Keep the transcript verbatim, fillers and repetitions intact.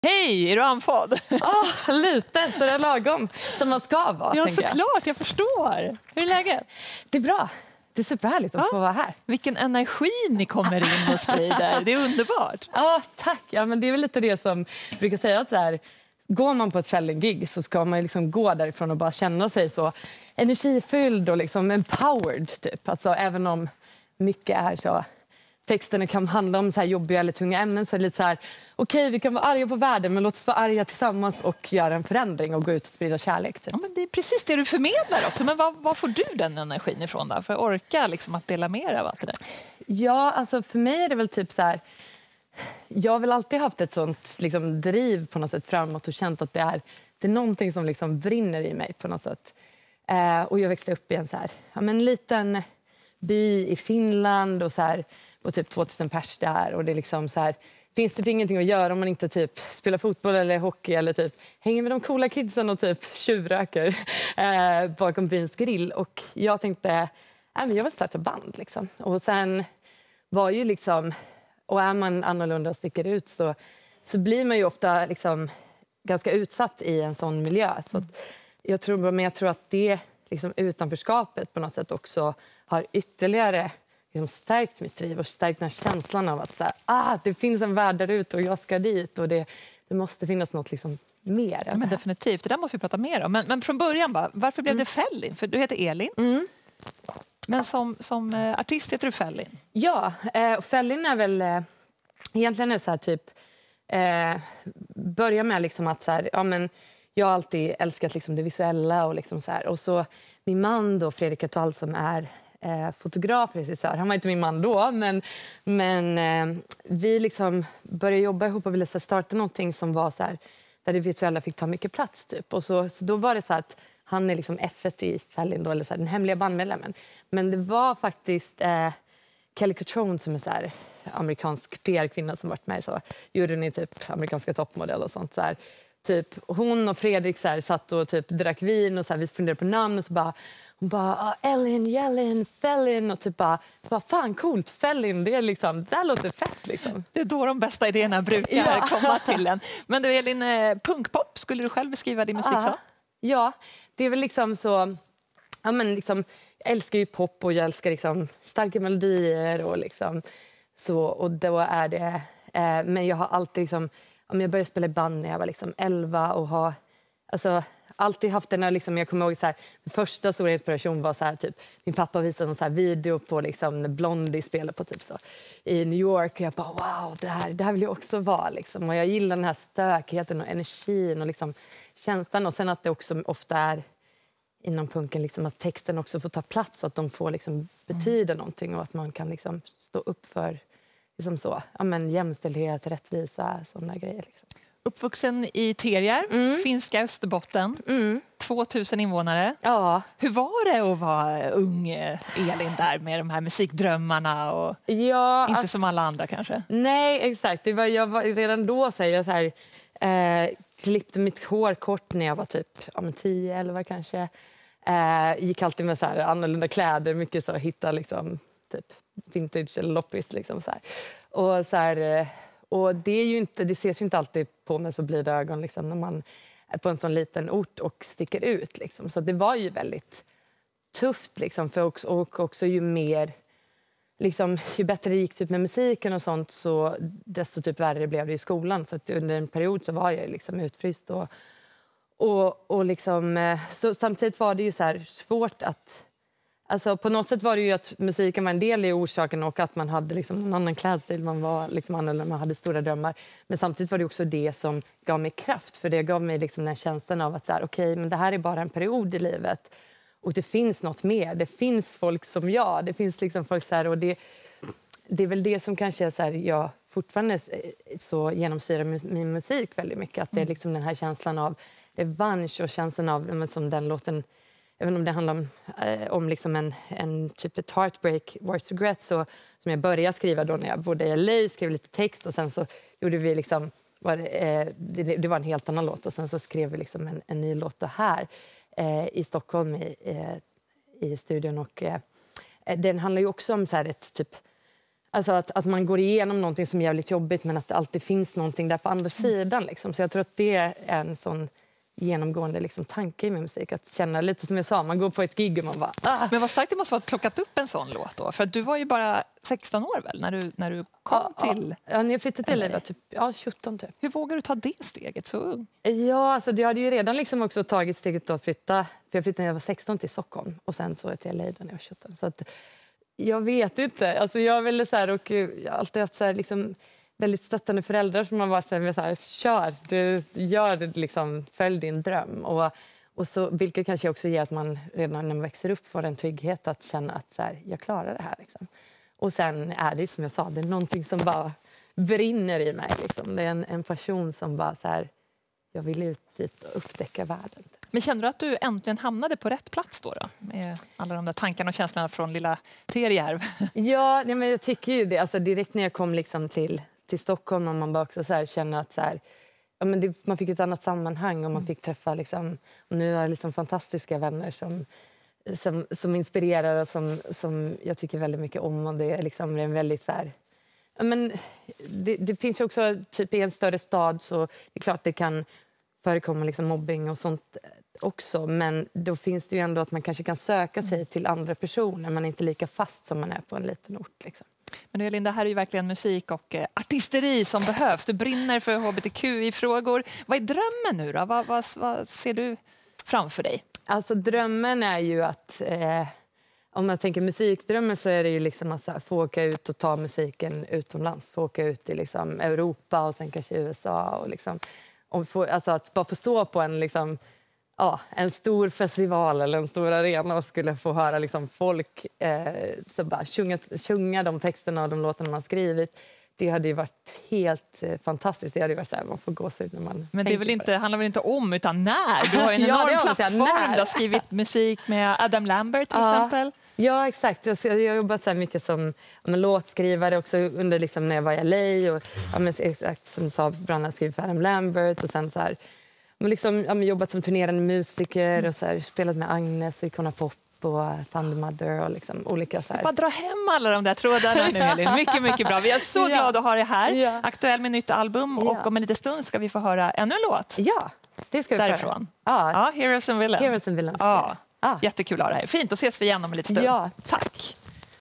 Hej, är du andfådd? Oh, lite, så det är lagom som man ska vara. Ja, såklart, jag. jag förstår. Hur är läget? Det är bra. Det är superhärligt att ja. få vara här. Vilken energi ni kommer in och sprider. Det är underbart. Ja, tack. Ja, men det är väl lite det som jag brukar säga. Att så här, går man på ett Felling-gig så ska man liksom gå därifrån och bara känna sig så energifylld och liksom empowered. Typ. Alltså, även om mycket är så... Texterna kan handla om så här jobbiga eller tunga ämnen, så är det lite så här, okej, okay, vi kan vara arga på världen, men låt oss vara arga tillsammans och göra en förändring och gå ut och sprida kärlek. Typ. Ja, men det är precis det du förmedlar också. Men var, var får du den energin ifrån då? För att orka liksom att dela med av allt det där? Ja, alltså för mig är det väl typ så här, jag har väl alltid haft ett sånt liksom driv på något sätt framåt och känt att det är, det är någonting som liksom brinner i mig på något sätt. Eh, och jag växte upp i en så här, ja, men liten by i Finland och så här, och typ tvåtusen pers där, och det är liksom så här, finns det ingenting att göra om man inte typ spelar fotboll eller hockey eller typ hänger med de coola kidsen och typ tjuvröker eh, bakom byns grill. Och jag tänkte, äh, men jag vill starta band liksom. Och sen var ju liksom, och är man annorlunda och sticker ut så, så blir man ju ofta liksom ganska utsatt i en sån miljö. Så att jag tror, men jag tror att det liksom utanförskapet på något sätt också har ytterligare liksom stärkt mitt driv och stärkt den här känslan av att så här, ah, det finns en värld där ute och jag ska dit, och det, det måste finnas något liksom mer. Ja, men definitivt, det där måste vi prata mer om. Men, men från början, bara, varför blev mm. det Fellin? För du heter Elin. Mm. Men som, som eh, artist heter du Fellin. Ja, eh, Fellin är väl eh, egentligen är så här typ eh, börja med liksom att så här, ja, men jag har alltid älskat liksom det visuella och liksom så här, och så min man då, Fredrik Etoile, som är Eh, fotograf, regissör. Han var inte min man då, men, men eh, vi liksom började jobba ihop och ville starta någonting som var så här, där det visuella fick ta mycket plats typ. Och så, så då var det så att han är liksom F ett i Fellin då, eller så här, den hemliga bandmedlemmen. Men det var faktiskt eh, Kelly Cutrone som är så här amerikansk P R-kvinna som varit med så juryn i typ amerikanska toppmodell och sånt så här. Typ hon och Fredrik så här, satt och typ drack vin och så här, vi funderade på namn och så bara hon bara, ah, Ellen, Jellin, Fellin, och typ bara, bara, fan coolt, Fellin, det är liksom, det här låter fett liksom. Det är då de bästa idéerna brukar ja. komma till en. Men du Elin, eh, punkpop, skulle du själv beskriva din musik så? Ja, det är väl liksom så, ja men liksom, jag älskar ju pop och jag älskar liksom starka melodier och liksom så, och då är det, eh, men jag har alltid liksom, om jag började spela i band när jag var liksom elva och har, alltså, alltid haft den här, liksom, jag kommer ihåg så här, min första stora inspiration var så här, typ, min pappa visade en så här video på liksom, när Blondie spelade på typ så i New York, och jag bara wow, det här, det här vill jag också vara liksom. Och jag gillar den här stökigheten och energin och liksom känslan, och sen att det också ofta är inom punken liksom, att texten också får ta plats och att de får liksom betyda mm. någonting, och att man kan liksom stå upp för liksom så, ja, men jämställdhet, rättvisa, sådana grejer liksom. Uppvuxen i Terjär, mm. finska Österbotten, mm. tvåtusen invånare. Ja. Hur var det att vara ung Elin där med de här musikdrömmarna och ja, inte alltså, som alla andra kanske? Nej, exakt. Det var, jag var, redan då så jag så här, eh, klippte mitt hår kort när jag var typ ja, tio elva kanske. Eh, gick alltid med så här annorlunda kläder, mycket så hitta liksom typ vintage eller loppis liksom så här. Och så här, och det är ju inte, det ses ju inte alltid på med så blida ögon liksom, när man är på en sån liten ort och sticker ut liksom. Så det var ju väldigt tufft liksom, för också, och också ju mer liksom, ju bättre det gick typ med musiken och sånt, så desto typ värre blev det i skolan. Så att under en period så var jag liksom utfryst och, och, och liksom, så samtidigt var det ju så här svårt att, alltså på något sätt var det ju att musiken var en del i orsaken, och att man hade liksom en annan klädstil, man var liksom annorlunda, man hade stora drömmar. Men samtidigt var det också det som gav mig kraft, för det gav mig liksom den känslan av att så här, okej, men det här är bara en period i livet. Och det finns något mer, det finns folk som jag, det finns liksom folk så här, och det, det är väl det som kanske är så här, jag fortfarande så genomsyrar min musik väldigt mycket. Att det är liksom den här känslan av revansch och känslan av, som den låten, även om det handlar om, eh, om liksom en, en typ ett heartbreak, words regret, så som jag började skriva då när jag bodde i L A, skrev lite text och sen så gjorde vi liksom, var, eh, det, det var en helt annan låt, och sen så skrev vi liksom en, en ny låt här eh, i Stockholm i, eh, i studion, och eh, den handlar ju också om så här ett typ, Alltså att, att man går igenom någonting som är jävligt jobbigt men att det alltid finns någonting där på andra sidan. Liksom. Så jag tror att det är en sån genomgående liksom, tanke i min musik. Att känna lite som jag sa, man går på ett gig och man bara... Ah. Men vad starkt det måste vara att plockat upp en sån låt då. För att du var ju bara sexton år väl när du, när du kom ja, till... Ja, när jag flyttade till Liva, typ, ja, sjutton typ. Hur vågar du ta det steget så ung? Ja, alltså jag hade ju redan liksom också tagit steget att flytta. För jag flyttade när jag var sexton till Stockholm och sen så till L A när jag var sjutton. Så att, jag vet inte. Alltså jag ville så här, och jag har alltid haft så här, liksom, väldigt stöttande föräldrar som har varit så här, så här kör, du gör det, liksom, följ din dröm. Och, och så, vilket kanske också ger att man redan när man växer upp får en trygghet att känna att så här, jag klarar det här. Liksom. Och sen är det som jag sa, det är någonting som bara brinner i mig. Liksom. Det är en, en passion som bara så här, jag vill ut dit och upptäcka världen. Men kände du att du äntligen hamnade på rätt plats då? då? Med alla de där tankarna och känslorna från lilla Terjärv. Ja, nej, men jag tycker ju det. Alltså, direkt när jag kom liksom till, till Stockholm och man bara också så här, känner att så här, ja, men det, man fick ett annat sammanhang och man fick träffa liksom, och nu är det liksom fantastiska vänner som, som, som inspirerar och som, som jag tycker väldigt mycket om. Och det är liksom en väldigt så här, ja, men det, det finns ju också typ i en större stad så det är klart det kan förekomma liksom mobbing och sånt också, men då finns det ju ändå att man kanske kan söka sig till andra personer, man är inte lika fast som man är på en liten ort liksom. Men nu, Linda, här är ju verkligen musik och eh, artisteri som behövs. Du brinner för H B T Q I-frågor. Vad är drömmen nu då? Vad, vad, vad ser du framför dig? Alltså drömmen är ju att eh, om man tänker musikdrömmen så är det ju liksom att så här, få åka ut och ta musiken utomlands, få åka ut i liksom Europa och sen kanske U S A och liksom om få, alltså att bara få stå på en liksom ja, en stor festival eller en stor arena och skulle få höra liksom folk eh, så bara sjunga, sjunga de texterna och de låtarna man skrivit. Det hade ju varit helt eh, fantastiskt. Det hade ju varit så här, man får gå sig när man Men det är väl inte, handlar väl inte om utan när? Du har ju en ja, enorm plattform. Du har skrivit musik med Adam Lambert till ja. exempel. Ja, exakt. Jag har jobbat så här mycket som ja, låtskrivare också under liksom, när jag var i L A. Och, ja, men, exakt som sa, bland annat skrivit för Adam Lambert och sen så här men liksom, ja, men jobbat som turnerande musiker och så här, spelat med Agnes och Icona Pop och Thunder Mother och liksom olika så här. Bara dra hem alla de där trådarna nu, Elin. Mycket, mycket bra. Vi är så ja. glada att ha dig här. Ja. Aktuell med nytt album ja. och om en liten stund ska vi få höra ännu en låt. Ja, det ska vi därifrån. Ja. Ja, Heroes and Villains. Heroes and Villains. Ja. Ja. Jättekul att ha dig här. Fint, då ses vi igen om en liten stund. Ja. Tack.